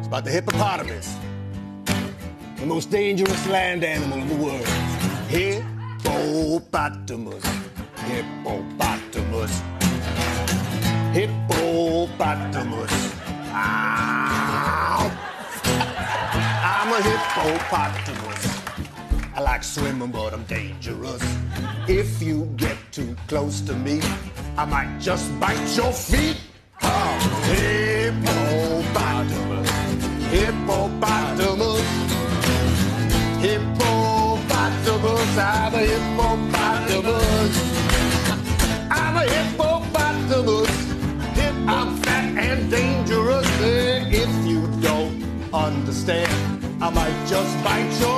about the hippopotamus, the most dangerous land animal in the world. Hippopotamus, hippopotamus, hippopotamus. Ow! I'm a hippopotamus. I like swimming, but I'm dangerous. If you get too close to me, I might just bite your feet. Oh, hippopotamus, hippopotamus, hippopotamus. I'm a hippopotamus. I'm a hippopotamus. I'm fat and dangerous. If you don't understand, I might just bite your